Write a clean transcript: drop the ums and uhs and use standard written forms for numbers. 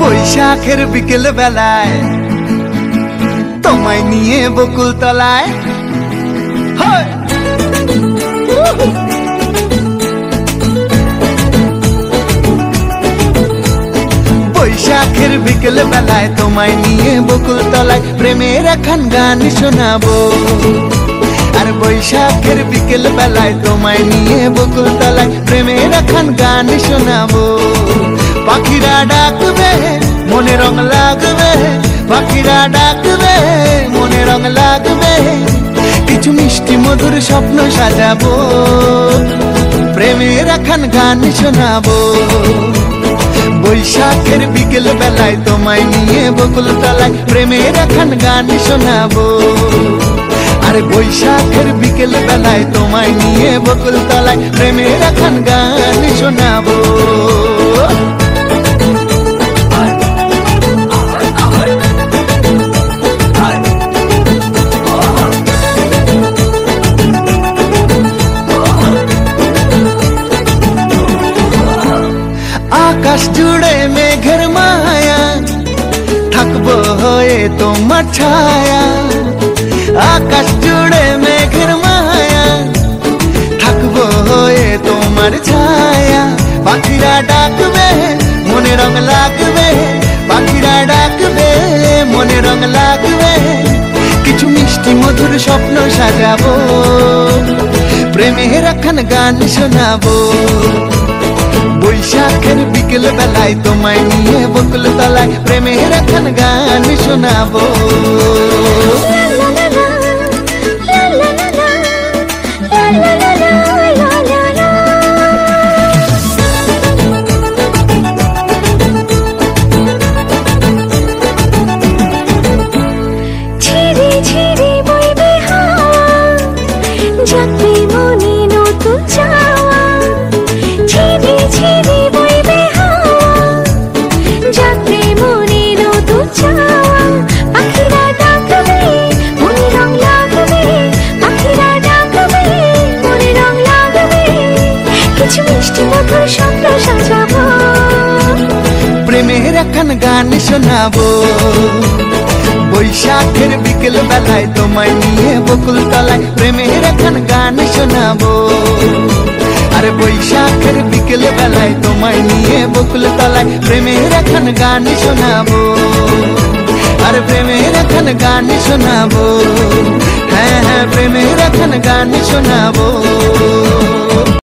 বৈশাখের বিকেল বেলায় তোমায় নিয়ে বকুল তলায় বৈশাখের বিকেল বেলায় তোমায় নিয়ে বকুল তলায় প্রেমের এখন গান শোনাবো। আর বৈশাখের বিকেল বেলায় তোমায় নিয়ে বকুল তলায় প্রেমের এখন গান শোনাবো। পাখিরা ডাকবে মনে রং লাগবে, পাখিরা ডাকবে মনে রং লাগবে, কিছু মিষ্টি মধুর স্বপ্ন সাজাবো, প্রেমের এখন গান শোনাবো। বৈশাখের বিকেল বেলায় তোমায় নিয়ে বকুল তলায় প্রেমের এখন গান শোনাবো। আর বৈশাখের বিকেল বেলায় তোমায় নিয়ে বকুল তলায় প্রেমের এখন গান শোনাবো। আকাশ জুড়ে মেঘের মায়া থাকবো হয়ে তোমার ছায়া, আকাশ জুড়ে মেঘের মায়া থাকবো হয়ে তোমার ছায়া। পাখিরা ডাকবে মনে রং লাগবে, পাখিরা ডাকবে মনে রং লাগবে, কিছু মিষ্টি মধুর স্বপ্ন সাজাবো, প্রেমের এখন গান শোনাবো। বৈশাখের বিকেল বেলায় তোমায় নিয়ে বকুল তলায় প্রেমের এখন গান শোনাবো। প্রেমের এখন গান শোনাবো। বৈশাখের বিকেল বেলায় তোমায় নিয়ে বকুল তলায় প্রেমের এখন গান শোনাবো। আর বৈশাখের বিকেল বেলায় তোমায় নিয়ে বকুল তলায় প্রেমের এখন গান শোনাবো। আর প্রেমের এখন গান শোনাবো, হ্যাঁ হ্যাঁ প্রেমের এখন গান শোনাবো।